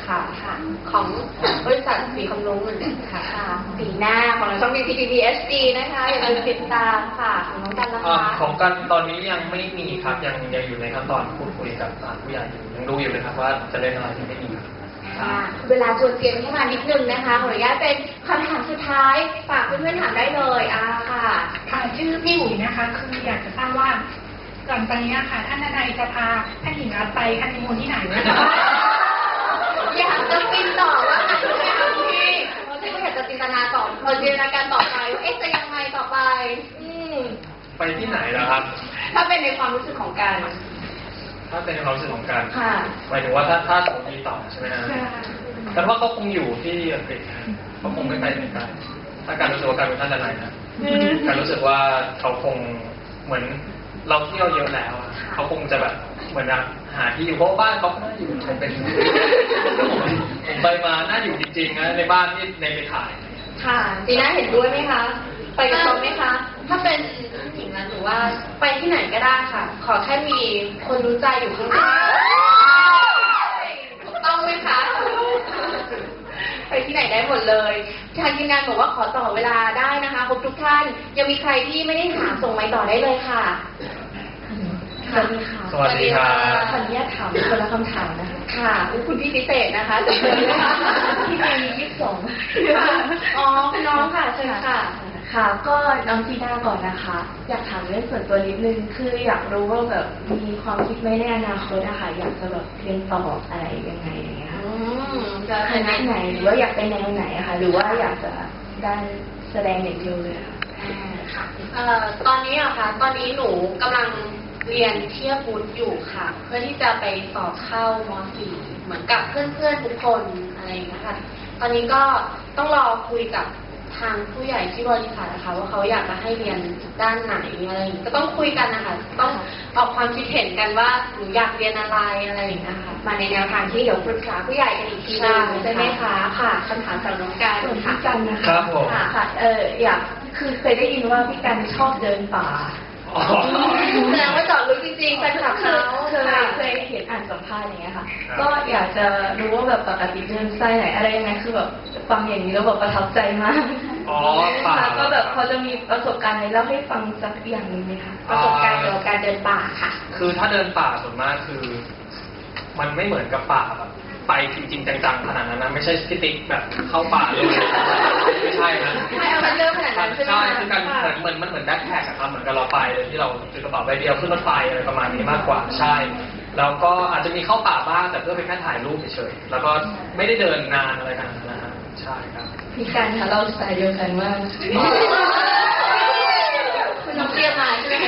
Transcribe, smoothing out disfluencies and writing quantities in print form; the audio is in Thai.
ค่ะของบริษัทสีคำนุ้งเหมือนกันค่ะปีหน้าของเราช่อง VTV HD นะคะอย่าลืมติดตามค่ะของน้องกันนะคะของกันตอนนี้ยังไม่มีครับยังอยู่ในขั้นตอนพูดคุยกับผู้ใหญ่อยู่ยังดูอยู่เลยครับว่าจะเล่นอะไรยังไม่มีเวลาชวนเตรียมเข้ามานิดนึงนะคะขออนุญาตเป็นคำถามสุดท้ายฝากเพื่อนๆถามได้เลยค่ะชื่อพี่อุ๋ยนะคะคืออยากจะทราบว่าหลังจากนี้ค่ะท่านนายจะพาท่านหญิงรัตไปฮันนีมูนที่ไหนนะคะอยากจะปินต่อว่าไหนไม่เอาพี่เราจะอยากจะจินตนาต่อจินตนาการต่อไปว่าจะยังไงต่อไปไปที่ไหนล่ะครับถ้าเป็นในความรู้สึกของการถ้าเป็นในความรู้สึกของการหมายถึงว่าถ้าสมมติต่อใช่ไหมฮะแต่ว่าเขาคงอยู่ที่อังกฤษเขาคงไม่ไปไหนไกลถ้าการรู้สึกว่าการเป็นท่านทนายนะการรู้สึกว่าเขาคงเหมือนเราเที่ยวเยอะแล้วเขาคงจะแบบเหมือนหาที่อยู่เพราะบ้านเขาน่าอยู่คงเป็นผมไปมาน่าอยู่จริงๆนะในบ้านที่ในไปถ่ายค่ะจีน่าเห็นด้วยไหมคะไปกับเขาไหมคะถ้าเป็นหญิงนะหรือว่าไปที่ไหนก็ได้ค่ะขอแค่มีคนรู้ใจอยู่ข้างๆถูกต้องไหมคะไปที่ไหนได้หมดเลยทางทีมงานบอกว่าขอต่อเวลาได้นะคะครบทุกท่านยังมีใครที่ไม่ได้ถามส่งไม้ต่อได้เลยค่ะสวัสดีค่ะสวัสดีค่ะขออนุญาตถามคนละคำถามนะคะค่ะคุณพี่พิเศษนะคะจะเชิญเลยค่ะที่มี22อ๋อคุณน้องค่ะเชิญค่ะค่ะก็น้องจีน่าก่อนนะคะอยากถามเรื่องส่วนตัวนิดนึงคืออยากรู้ว่าแบบมีความคิดไหมในอนาคตนะคะอยากจะแบบเรียนต่ออะไรยังไงอย่างเงี้ยค่ะจะคณะไหนหรือว่าอยากไปแนวไหนคะหรือว่าอยากจะได้แสดงอย่างเดียวเลยค่ะตอนนี้อะค่ะตอนนี้หนูกำลังเรียนเทียบวุฒิอยู่ค่ะเพื่อที่จะไปสอบเข้าม.4 เหมือนกับเพื่อนๆทุกคนอะไรอย่างเงี้ยค่ะตอนนี้ก็ต้องรอคุยกับทางผู้ใหญ่ที่บริษัทนะคะว่าเขาอยากจะให้เรียนด้านไหนอะไรอย่างนี้ก็ต้องคุยกันนะคะต้องออกความคิดเห็นกันว่าหนูอยากเรียนอะไรอะไรอย่างนี้นะคะมาในแนวทางที่เดี๋ยวปรึกษาผู้ใหญ่กันอีกทีนึงใช่ไหมคะค่ะคำถามจากน้องการพี่กันนะคะครับผมค่ะอยากคือเคยได้ยินว่าพี่กันชอบเดินป่าแสดงว่าเจาะลึกจริงๆแฟนคลับเขาเคยเห็นอ่านสัมภาษณ์อย่างเงี้ยค่ะก็อยากจะรู้ว่าแบบปกติเดินไส้ไหนอะไรยังไงคือแบบฟังอย่างนี้แล้วแบบประทับใจมากป่าก็แบบพอจะมีประสบการณ์อะไรเล่าให้ฟังสักอย่างนึงไหมคะประสบการณ์เกี่ยวกับการเดินป่าค่ะคือถ้าเดินป่าส่วนมากคือมันไม่เหมือนกับป่าแบบไปจริงๆจังๆขนาดนั้นนะไม่ใช่สติ๊กแบบเข้าป่าเลยไม่ใช่นะไม่เอาเรื่องขนาดนั้นใช่ไหมใช่คือการเหมือนแบ็คแพคครับเหมือนกับเราไปเลยที่เราถือกระเป๋าใบเดียวขึ้นรถไฟอะไรประมาณนี้มากกว่าใช่แล้วก็อาจจะมีเข้าป่าบ้างแต่เพื่อเป็นแค่ถ่ายรูปเฉยๆแล้วก็ไม่ได้เดินนานอะไรขนาดนั้นนะฮะใช่ครับพี่กันค่ะเราสไตล์เดียวกันมาก